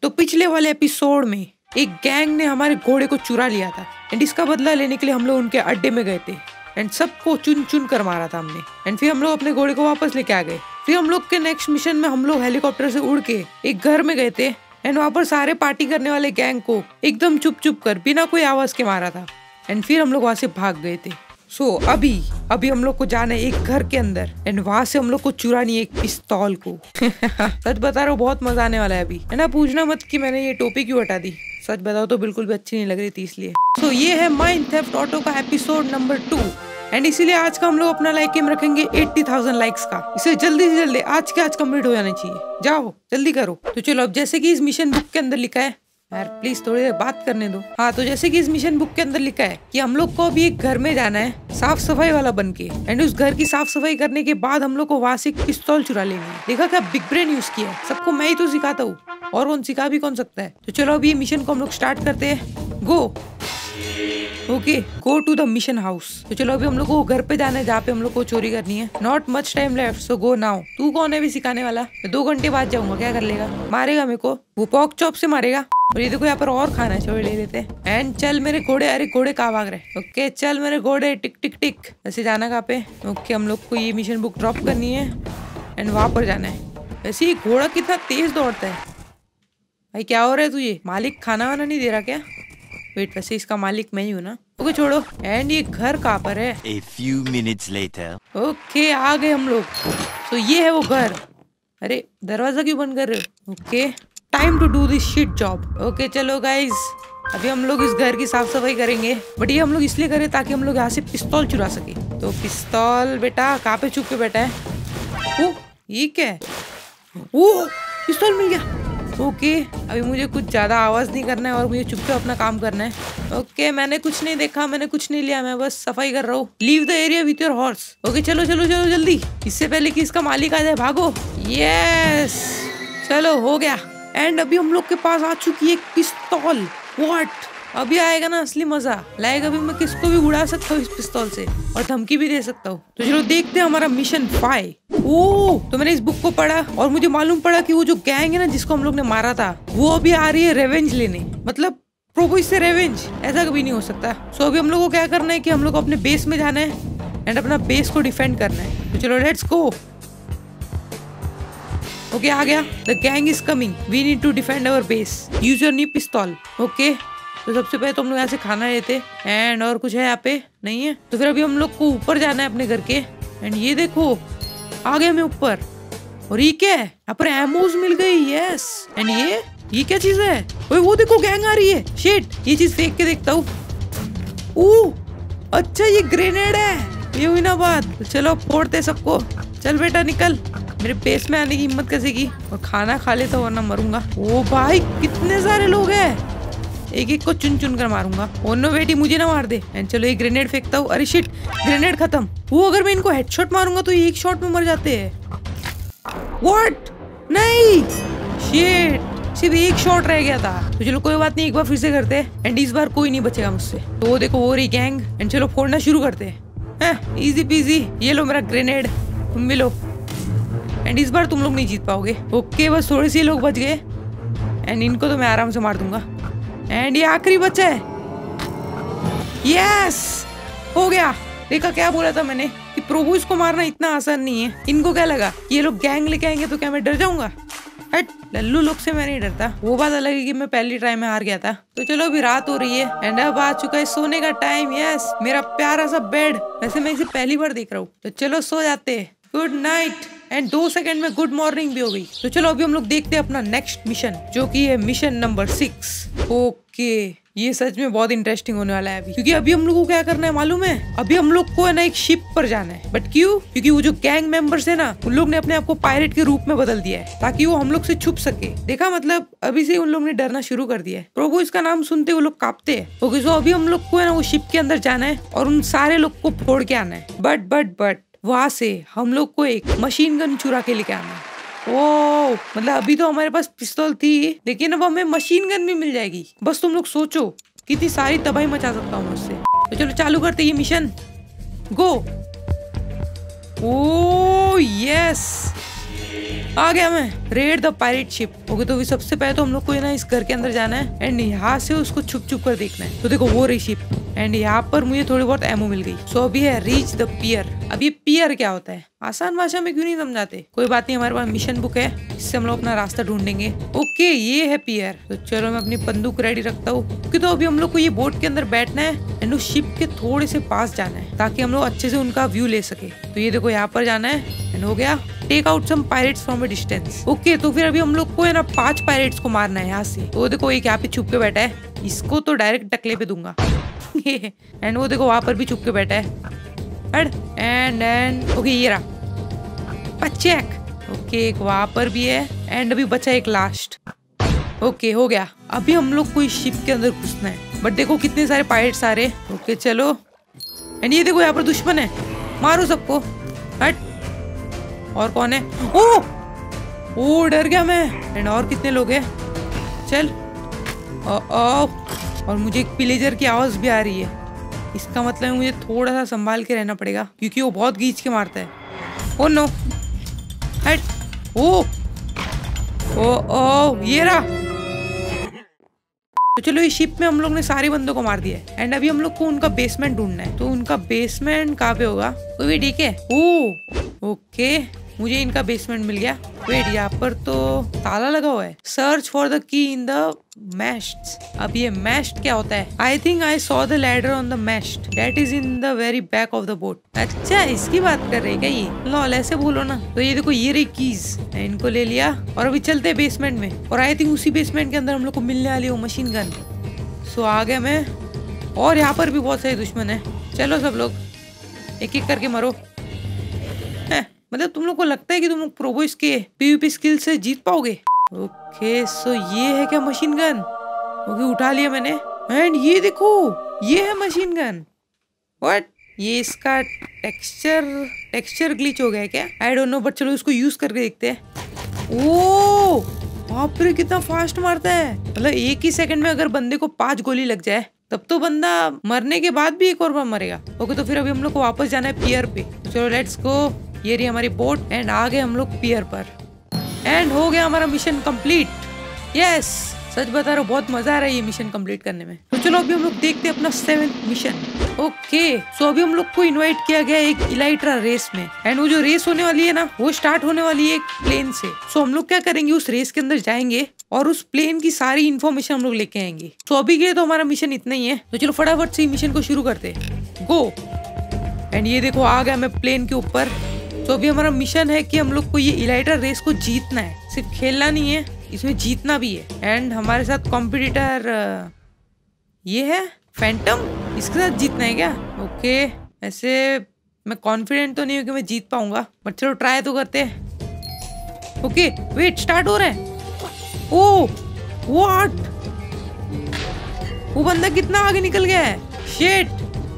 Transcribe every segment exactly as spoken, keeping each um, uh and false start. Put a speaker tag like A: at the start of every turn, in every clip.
A: तो पिछले वाले एपिसोड में एक गैंग ने हमारे घोड़े को चुरा लिया था एंड इसका बदला लेने के लिए हम लोग उनके अड्डे में गए थे एंड सबको चुन चुन कर मारा था हमने एंड फिर हम लोग अपने घोड़े को वापस लेके आ गए। फिर हम लोग के नेक्स्ट मिशन में हम लोग हेलीकॉप्टर से उड़ के एक घर में गए थे एंड वहाँ पर सारे पार्टी करने वाले गैंग को एकदम चुप चुप कर बिना कोई आवाज के मारा था एंड फिर हम लोग वहाँ से भाग गए थे। सो so, अभी अभी हम लोग को जाना है एक घर के अंदर एंड वहाँ से हम लोग को चुरानी है एक पिस्तौल को। सच बता रहा हूँ बहुत मजा आने वाला है अभी, है ना। पूछना मत कि मैंने ये टोपी क्यों हटा दी, सच बताओ तो बिल्कुल भी अच्छी नहीं लग रही थी इसलिए। सो so, ये है माइंड थेफ्ट ऑटो का एपिसोड नंबर टू एंड इसीलिए आज का हम लोग अपना लाइक एम रखेंगे अस्सी हज़ार लाइक्स का। इसे जल्दी से जल्दी आज के आज कंप्लीट हो जाना चाहिए, जाओ जल्दी करो। तो चलो अब जैसे कि इस मिशन बुक के अंदर लिखा है, यार प्लीज थोड़ी देर बात करने दो। हाँ तो जैसे कि इस मिशन बुक के अंदर लिखा है कि हम लोग को अभी एक घर में जाना है साफ सफाई वाला बन के एंड उस घर की साफ सफाई करने के बाद हम लोग को वहाँ से एक पिस्तौल चुरा लेनी है। देखा क्या बिग ब्रेन यूज किया, सबको मैं ही तो सिखाता हूँ और कौन सिखा भी कौन सकता है। तो चलो अभी ये मिशन को हम लोग स्टार्ट करते हैं। Go okay go to the mission house. तो चलो अभी हम लोग को घर पे जाना है जहाँ पे हम लोग को चोरी करनी है। Not much time left so go now. तू कौन है भी सिखाने वाला, मैं दो घंटे बाद जाऊंगा, क्या कर लेगा, मारेगा मेरे को, वो पॉक चॉप से मारेगा। और ये देखो यहाँ पर और खाना है, चलो ले लेते हैं। एंड चल मेरे घोड़े, अरे घोड़े कहाँ भाग रहे। ओके चल मेरे घोड़े, टिक टिक टिक। ऐसे जाना कहाँ पे, ओके हम लोग को ये मिशन बुक ड्रॉप करनी है एंड वहाँ पर जाना है। वैसे ये घोड़ा कितना तेज दौड़ता है भाई, क्या हो रहा है तुझे, मालिक खाना वाना नहीं दे रहा क्या। वेट वैसे इसका मालिक मैं ही हूँ ना। ओके छोड़ो। एंड ये घर कहाँ पर है।
B: A few minutes later.
A: Okay आ गए हम लोग। तो ये है वो घर। अरे दरवाजा क्यों बंद कर रहे हो। Okay time to do this shit job. Okay चलो गाइज अभी हम लोग इस घर की साफ सफाई करेंगे, बट ये हम लोग इसलिए करें ताकि हम लोग यहाँ से पिस्तौल चुरा सके। तो पिस्तौल बेटा कहाँ पे छुप के बैठा है। ओ ये क्या है, ओ पिस्तौल मिल गया। ओके अभी मुझे कुछ ज्यादा आवाज नहीं करना है और मुझे चुपचाप अपना काम करना है। ओके मैंने कुछ नहीं देखा, मैंने कुछ नहीं लिया, मैं बस सफाई कर रहा हूँ। Leave the area with your horse. Okay चलो चलो चलो जल्दी, इससे पहले कि इसका मालिक आ जाए, भागो। यस चलो हो गया। एंड अभी हम लोग के पास आ चुकी है एक पिस्तौल। व्हाट, अभी आएगा ना असली मजा, लाएगा अभी मैं किसको भी उड़ा सकता हूँ इस पिस्तौल से और धमकी भी दे सकता हूँ। तो चलो देखते हैं हमारा मिशन फाइव। ओ तो मैंने इस बुक को पढ़ा और मुझे मालूम पड़ा कि वो जो गैंग है ना जिसको हम लोग ने मारा था वो अभी आ रही है रेवेंज लेने। मतलब प्रभु इससे रेवेंज, ऐसा कभी नहीं हो सकता। सो अभी हम लोग को क्या करना है कि हम लोग को अपने बेस में जाना है एंड अपना बेस को डिफेंड करना है। तो चलो लेट्स गो। ओके आ गया। The gang is coming, we need to defend our base, use your new पिस्तौल। ओके तो सबसे पहले तो हम लोग यहाँ से खाना लेते एंड और कुछ है यहाँ पे नहीं है। तो फिर अभी हम लोग को ऊपर जाना है अपने घर के एंड ये देखो आ गया मैं ऊपर। और ये क्या है, यहाँ पर एमोज मिल गई। यस एंड ये ये क्या चीज है, ओए वो देखो गैंग आ रही है। शिट ये चीज फेंक के देखता हूँ। ओह अच्छा ये ग्रेनेड है, ये हुई ना बात। तो चलो फोड़ते सबको, चल बेटा निकल, मेरे बेस में आने की हिम्मत कैसे की। और खाना खा लेता वरना मरूंगा। ओ भाई कितने सारे लोग हैं, एक एक को चुन चुन कर मारूंगा। ओ नो बेटी मुझे ना मार दे। एंड चलो एक ग्रेनेड फेंकता हूँ। अरे शिट ग्रेनेड खत्म। वो अगर मैं इनको हेडशॉट मारूंगा तो ये एक शॉट में मर जाते हैं। व्हाट नहीं, शिट सिर्फ एक शॉट रह गया था। तो चलो कोई बात नहीं, एक बार फिर से करते हैं एंड इस बार कोई नहीं बचेगा मुझसे। तो वो देखो वो रही गैंग एंड चलो फोड़ना शुरू करते हैं। इजी पीजी, ये लो मेरा ग्रेनेड, तुम भी लो। एंड इस बार तुम लोग नहीं जीत पाओगे। ओके बस थोड़े से लोग बच गए एंड इनको तो मैं आराम से मार दूंगा। एंड ये आखिरी बच्चा है। यस हो गया। देखा क्या बोला था मैंने कि प्रभु इसको मारना इतना आसान नहीं है। इनको क्या लगा ये लोग गैंग लेके आएंगे तो क्या मैं डर जाऊंगा। हट लल्लू लोग से मैं नहीं डरता। वो बात अलग है कि मैं पहली ट्राई में हार गया था। तो चलो अभी रात हो रही है एंड अब आ चुका है सोने का टाइम। यस मेरा प्यारा सा बेड, वैसे मैं इसे पहली बार देख रहा हूँ। तो चलो सो जाते हैं। Good night. एंड दो सेकंड में गुड मॉर्निंग भी हो गई। तो चलो अभी हम लोग देखते हैं अपना नेक्स्ट मिशन जो कि है मिशन नंबर सिक्स। ओके ये सच में बहुत इंटरेस्टिंग होने वाला है अभी, क्योंकि अभी हम लोग को क्या करना है मालूम है। अभी हम लोग को है ना एक शिप पर जाना है। बट क्यों, क्योंकि वो जो गैंग मेंबर्स है ना उन लोग ने अपने आप को पायरेट के रूप में बदल दिया है ताकि वो हम लोग से छुप सके। देखा मतलब अभी से उन लोग ने डरना शुरू कर दिया है। प्रभु इसका नाम सुनते वो लोग कांपते हैं। ओके सो अभी हम लोग को है ना वो शिप के अंदर जाना है और उन सारे लोग को फोड़ के आना है। बट बट बट वहां से हम लोग को एक मशीन गन चुरा के लेके आना है। ओ मतलब अभी तो हमारे पास पिस्तौल थी लेकिन अब हमें मशीन गन भी मिल जाएगी। बस तुम लोग सोचो कितनी सारी तबाही मचा सकता हूँ उससे। तो चलो चालू करते ये मिशन। गो। ओ यस आ गया मैं। Raid the pirate ship. Okay तो सबसे पहले तो हम लोग को ना इस घर के अंदर जाना है एंड यहाँ से उसको छुप छुप कर देखना है। तो देखो वो रही शिप एंड यहाँ पर मुझे थोड़ी बहुत एमो मिल गई। सो अभी है रीच द पियर। अब ये पियर क्या होता है आसान भाषा में क्यों नहीं समझाते? कोई बात नहीं, हमारे पास मिशन बुक है, इससे हम लोग अपना रास्ता ढूंढेंगे। ओके ये है पियर। तो चलो मैं अपनी बंदूक रेडी रखता हूँ क्योंकि तो अभी हम लोग को ये बोट के अंदर बैठना है एंड उस शिप के थोड़े से पास जाना है ताकि हम लोग अच्छे से उनका व्यू ले सके। तो ये देखो यहाँ पर जाना है एंड हो गया। Take out some pirates from a distance. Okay तो फिर अभी हम लोग को है ना पांच पायरेट्स को मारना है यहाँ से। तो देखो एक यहाँ पे छुप के बैठा है, इसको तो डायरेक्ट टकले पे दूंगा। एंड वो देखो वहां पर भी छुप के बैठा है। एंड एंड ओके ये रहा चेक। ओके एक वहां पर भी है एंड अभी बचा एक लास्ट। ओके हो गया। अभी हम लोग को इस शिप के अंदर घुसना है बट देखो कितने सारे पायरेट्स आ रहे। ओके चलो। एंड ये देखो यहाँ पर दुश्मन है, मारो सबको। हट। और कौन है? ओ ओ डर गया मैं। एंड और कितने लोग हैं? चल। ओ, ओ, और मुझे एक पिलेजर की आवाज भी आ रही है, इसका मतलब मुझे थोड़ा सा संभाल के रहना पड़ेगा क्योंकि वो बहुत खींच के मारता है। ओ नो हट। ओ ओ ओ ये रहा। तो चलो इस शिप में हम लोग ने सारे बंदों को मार दिया है एंड अभी हम लोग को उनका बेसमेंट ढूंढना है। तो उनका बेसमेंट कहाँ पे होगा? तो भी ठीक है। ओ ओके मुझे इनका बेसमेंट मिल गया। वेट यहाँ पर तो ताला लगा हुआ है। Search for the key in the moist. अब ये मैस्ट क्या होता है? I think I saw the ladder on the mast that is in the very back of the boat. अच्छा इसकी बात कर रहे क्या ये? लॉल ऐसे बोलो ना। तो ये देखो ये रही कीज, इनको ले लिया और अभी चलते हैं बेसमेंट में। और आई थिंक उसी बेसमेंट के अंदर हम लोग को मिलने वाली वो मशीन गन। सो आ गया मैं। और यहाँ पर भी बहुत सारे दुश्मन है। चलो सब लोग एक एक करके मरो। मतलब तुम लोग को लगता है कि तुम लोग प्रोबोइस के पीवीपी स्किल से जीत पाओगे? ओके सो ये है क्या मशीन गन? ओके उठा लिया मैंने। एंड ये देखो ये है मशीन गन। व्हाट? ये इसका टेक्सचर टेक्सचर ग्लिच हो गया है क्या? आई डोंट नो बट चलो इसको यूज करके देखते हैं। ओ बाप रे कितना फास्ट मारता है। मतलब एक ही सेकंड में अगर बंदे को पांच गोली लग जाए तब तो बंदा मरने के बाद भी एक और बार मरेगा। ओके तो फिर अभी हम लोग को वापस जाना है पियर पे। चलो लेट्स गो। ये रही हमारी बोट एंड आ गए हम लोग पियर पर एंड हो गया हमारा मिशन कंप्लीट। यस सच बता रहा हूँ बहुत मजा आ रहा है ये मिशन कंप्लीट करने में। तो चलो अभी हम लोग देखते हैं अपना सेवेंथ मिशन। ओके सो अभी हम लोग को इनवाइट किया गया एक इलाइट्रा रेस में एंड वो जो रेस होने वाली है ना वो स्टार्ट होने वाली है एक प्लेन से। सो हम लोग क्या करेंगे उस रेस के अंदर जाएंगे और उस प्लेन की सारी इन्फॉर्मेशन हम लोग लेके आएंगे। सो अभी के लिए तो हमारा मिशन इतना ही है। तो चलो फटाफट से मिशन को शुरू करते हैं। गो। एंड ये देखो आ गया मैं प्लेन के ऊपर। तो अभी हमारा मिशन है कि हम लोग को ये इलाइट्रा रेस को जीतना है। सिर्फ खेलना नहीं है, इसमें जीतना भी है। एंड हमारे साथ कॉम्पिटिटर ये है फैंटम, इसके साथ जीतना है क्या? ओके ऐसे मैं कॉन्फिडेंट तो नहीं हूँ कि मैं जीत पाऊंगा बट चलो ट्राई तो करते हैं। ओके वेट स्टार्ट हो रहा है। Oh what? वो बंदा कितना आगे निकल गया है। शिट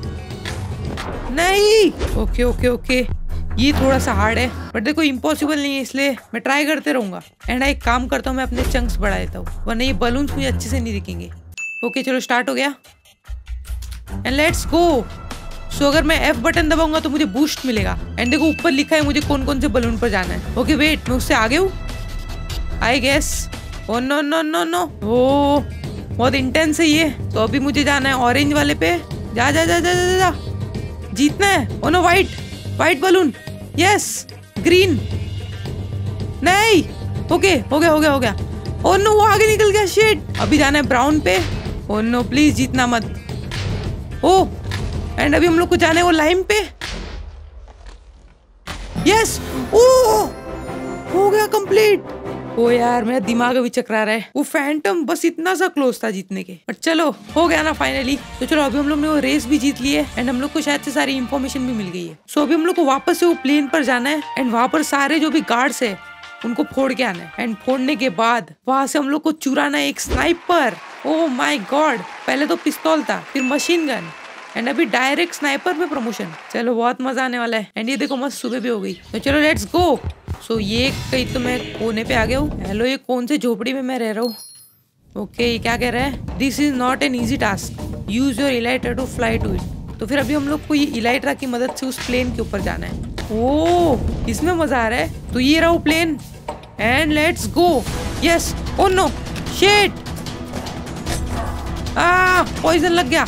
A: नहीं। ओके ओके ओके ये थोड़ा सा हार्ड है बट देखो इम्पॉसिबल नहीं है इसलिए मैं ट्राई करते रहूंगा। एंड एक काम करता हूँ मैं अपने चंक्स बढ़ा देता हूँ वरना ये बलून्स मुझे अच्छे से नहीं दिखेंगे। ओके चलो स्टार्ट हो गया एंड लेट्स गो। सो अगर मैं एफ बटन दबाऊंगा तो मुझे बूस्ट मिलेगा एंड देखो ऊपर लिखा है मुझे कौन कौन से बलून पर जाना है। ओके वेट मैं उससे आगे हूँ I guess. Oh no no no no oh बहुत इंटेंस है ये। तो अभी मुझे जाना है ऑरेंज वाले पे। जा जा जा जा जा, जा। जीतना है। Oh no white white balloon. Yes green नहीं। ओके हो गया हो गया हो गया। ओ नो वो आगे निकल गया। शिट अभी जाना है ब्राउन पे। ओ नो प्लीज जीतना मत। ओ एंड अभी हम लोग को जाना है वो लाइम पे। यस ओ हो गया कंप्लीट। ओ यार मेरा दिमाग अभी चकरा रहा है। वो फैंटम बस इतना सा क्लोज था जीतने के बट चलो हो गया ना फाइनली। तो चलो अभी हम लोग ने वो रेस भी जीत ली है एंड हम लोग को शायद से सारी इन्फॉर्मेशन भी मिल गई है। सो अभी हम लोग को वापस से वो प्लेन पर जाना है एंड वहां पर सारे जो भी गार्ड्स है उनको फोड़ के आना है एंड फोड़ने के बाद वहां से हम लोग को चुराना है एक स्नाइपर। ओह माय गॉड पहले तो पिस्तौल था फिर मशीन गन एंड अभी डायरेक्ट स्नाइपर पे प्रमोशन। चलो बहुत मजा आने वाला है एंड ये देखो मस्त सुबह भी हो गई। तो चलो लेट्स गो। सो ये कहीं तो मैं कोने पे आ गया हूँ। हेलो ये कौन से झोपड़ी में मैं रह रहा हूँ? ओके ये क्या कह रहा है? This is not an easy task use your elytra to fly to it. तो फिर अभी हम लोग को ये इलाइट्रा की मदद से उस प्लेन के ऊपर जाना है। ओ इसमें मजा आ रहा है। तो ये रहा वो plane and let's go. Yes. Oh no shit, आ पॉइजन लग गया।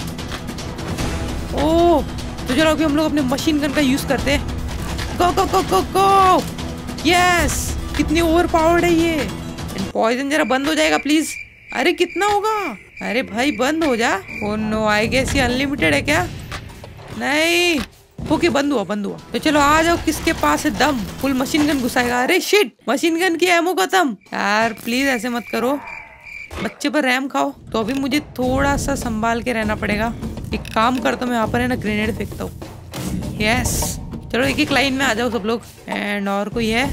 A: ओ तो चलो अभी हम लोग अपने मशीन गन का यूज करते हैं। Go go go go go. Yes, कितनी ओवर पावर्ड है ये। पॉइजन जरा बंद हो जाएगा प्लीज। अरे कितना होगा? अरे भाई बंद हो जा। ओ नो, आई गेस ये अनलिमिटेड है क्या? नहीं, ओके बंद हुआ बंद हुआ। तो चलो आ जाओ, किसके पास है दम? फुल मशीन गन घुसाएगा। अरे शिट, मशीन गन की एमो खत्म। यार प्लीज ऐसे मत करो, बच्चे पर रैम खाओ। तो अभी मुझे थोड़ा सा संभाल के रहना पड़ेगा। एक काम करता हूँ, मैं यहाँ पर है ना ग्रेनेड फेंकता हूँ। यस, चलो एक एक लाइन में आ जाओ सब लोग। एंड और कोई है?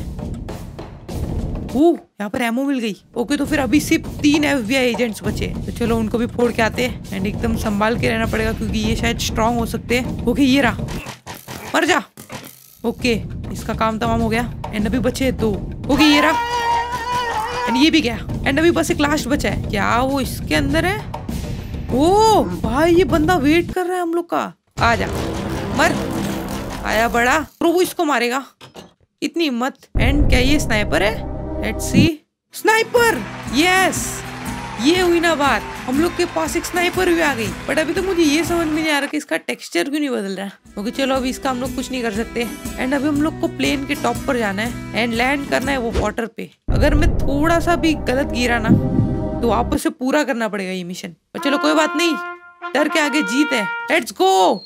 A: यहाँ पर एमो मिल गई। ओके तो फिर अभी सिर्फ तीन एफबीआई एजेंट्स बचे। तो चलो उनको भी फोड़ के आते हैं। एंड एकदम संभाल के रहना पड़ेगा क्योंकि ये शायद स्ट्रांग हो सकते हैं। ओके ये रहा, मर जा। ओके इसका काम तमाम हो गया। एंड अभी बचे दो। ओके ये रहा, एंड ये भी गया। एंड अभी बस एक लास्ट बचा है। क्या वो इसके अंदर है? ओ भाई ये बंदा वेट कर रहा है हम लोग का। आ जा, मर। आया बड़ा, तो वो इसको मारेगा। इतनी हिम्मत। एंड क्या ये स्नाइपर है? Let's see. स्नाइपर, यस, ये हुई ना बात। हम लोग के पास एक स्नाइपर भी आ गई। बट अभी तो मुझे ये समझ में नहीं आ रहा कि इसका टेक्सचर क्यों नहीं बदल रहा। ओके चलो अभी इसका हम लोग कुछ नहीं कर सकते। एंड अभी हम लोग को प्लेन के टॉप पर जाना है एंड लैंड करना है वो वाटर पे। अगर मैं थोड़ा सा भी गलत गिरा ना तो वापस से पूरा करना पड़ेगा ये मिशन। पर चलो कोई बात नहीं, डर के आगे जीत है। Let's go.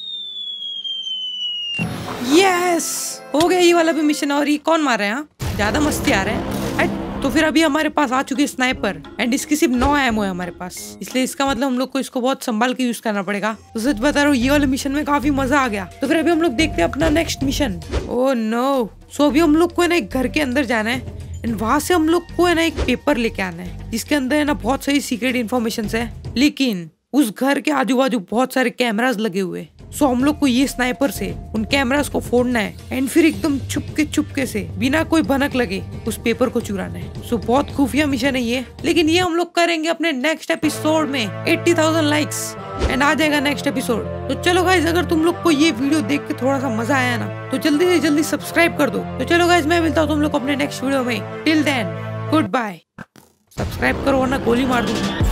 A: यस, हो गया ये वाला भी मिशन। और ये कौन मार रहा है? यहाँ ज्यादा मस्ती आ रहा है। तो फिर अभी हमारे पास आ चुकी है स्नाइपर एंड इसकी सिर्फ नौ एमओ है हमारे पास, इसलिए इसका मतलब हम लोग को इसको बहुत संभाल के यूज करना पड़ेगा। तो सच बता रहा हूँ ये वाले मिशन में काफी मजा आ गया। तो फिर अभी हम लोग देखते हैं अपना next mission. Oh no, so अभी हम लोग को है ना एक घर के अंदर जाना है एंड वहां से हम लोग को है ना एक पेपर लेके आना है जिसके अंदर है ना बहुत सारी सीक्रेट इन्फॉर्मेशन है। लेकिन उस घर के आजू बाजू बहुत सारे कैमरास लगे हुए। सो हम लोग को ये स्नाइपर से उन कैमरास को फोड़ना है एंड फिर एकदम छुपके छुपके से बिना कोई भनक लगे उस पेपर को चुराना है। सो बहुत खुफिया मिशन है ये, लेकिन ये हम लोग करेंगे अपने नेक्स्ट एपिसोड में। अस्सी हज़ार लाइक्स एंड आ जाएगा नेक्स्ट एपिसोड। तो चलो गाइज, अगर तुम लोग को ये वीडियो देख के थोड़ा सा मजा आया ना तो जल्दी से जल्दी सब्सक्राइब कर दो। तो चलो गाइज, मैं मिलता हूँ तुम लोग को अपने नेक्स्ट वीडियो में। Till then good bye. Subscribe करो वरना गोली मार दूंगा।